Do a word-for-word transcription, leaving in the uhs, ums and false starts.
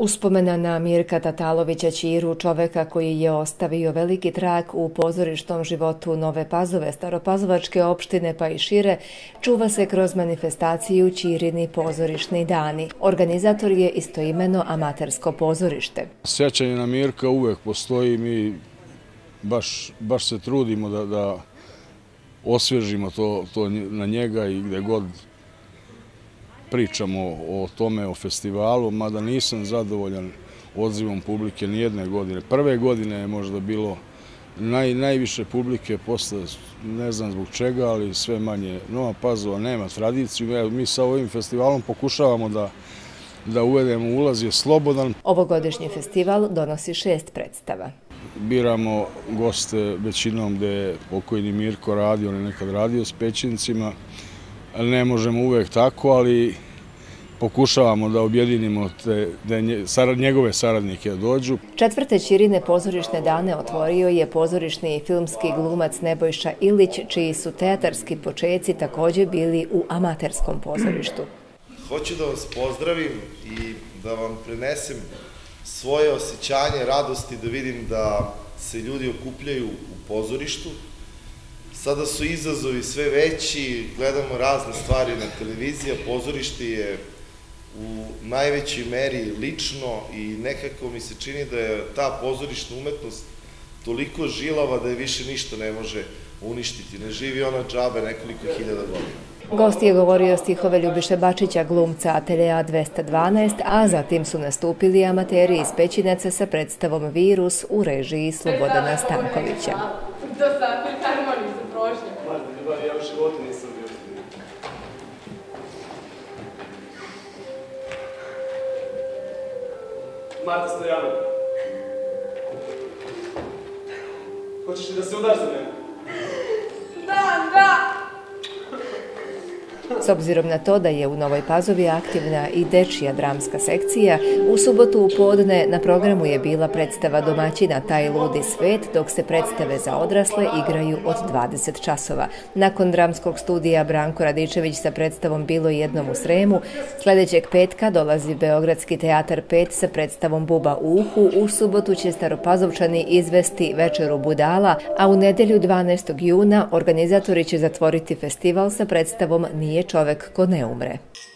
Uspomena na Mirka Tatalovića Ćiru, čoveka koji je ostavio veliki trag u pozorišnom životu Nove Pazove, Staropazovačke opštine pa i šire, čuva se kroz manifestaciju Ćirini pozorišni dani. Organizator je istoimeno amatersko pozorište. Sjećanje na Mirka uvek postoji, mi baš, baš se trudimo da, da osvježimo to, to na njega i gde god pričamo o tome, o festivalu, mada nisam zadovoljan odzivom publike nijedne godine. Prve godine je možda bilo naj, najviše publike, posle ne znam zbog čega, ali sve manje. Nova Pazova nema tradiciju. Mi sa ovim festivalom pokušavamo da, da uvedemo, ulaz je slobodan. Ovogodišnji festival donosi šest predstava. Biramo goste većinom gde je pokojni Mirko radio, on je nekad radio s Pećincima. Ne možemo uvek tako, ali pokušavamo da objedinimo te, da njegove saradnike dođu. Četvrte Ćirine pozorišne dane otvorio je pozorišni i filmski glumac Nebojša Ilić, čiji su teatarski počeci također bili u amaterskom pozorištu. Hoću da vas pozdravim i da vam prenesem svoje osjećanje, radosti da vidim da se ljudi okupljaju u pozorištu. Sada su izazovi sve veći, gledamo razne stvari na televiziji, a pozorište je u najvećoj meri lično i nekako mi se čini da je ta pozorišna umetnost toliko žilava da je više ništa ne može uništiti. Ne živi ona džabe nekoliko hiljada godina. Gost je govorio stihove Ljubiše Bačića, glumca Ateljea dvesta dvanaest, a zatim su nastupili amateri iz Pećinaca sa predstavom Virus u režiji Slobodana Stankovića. To sam, harmoniju se prošli. Ja u životu nisam bio. Marta Stojanović. Hoćeš li da se udaš za mene? Da, da! S obzirom na to da je u Novoj Pazovi aktivna i dečija dramska sekcija, u subotu u podne na programu je bila predstava domaćina Taj ludi svet, dok se predstave za odrasle igraju od dvadeset časova. Nakon dramskog studija Branko Radičević sa predstavom Bilo jednom u Sremu, sljedećeg petka dolazi Beogradski teatar pet sa predstavom Buba u uhu, u subotu će Staropazovčani izvesti Večeru budala, a u nedelju dvanaestog juna organizatori će zatvoriti festival sa predstavom Nije čovek ko ne umre.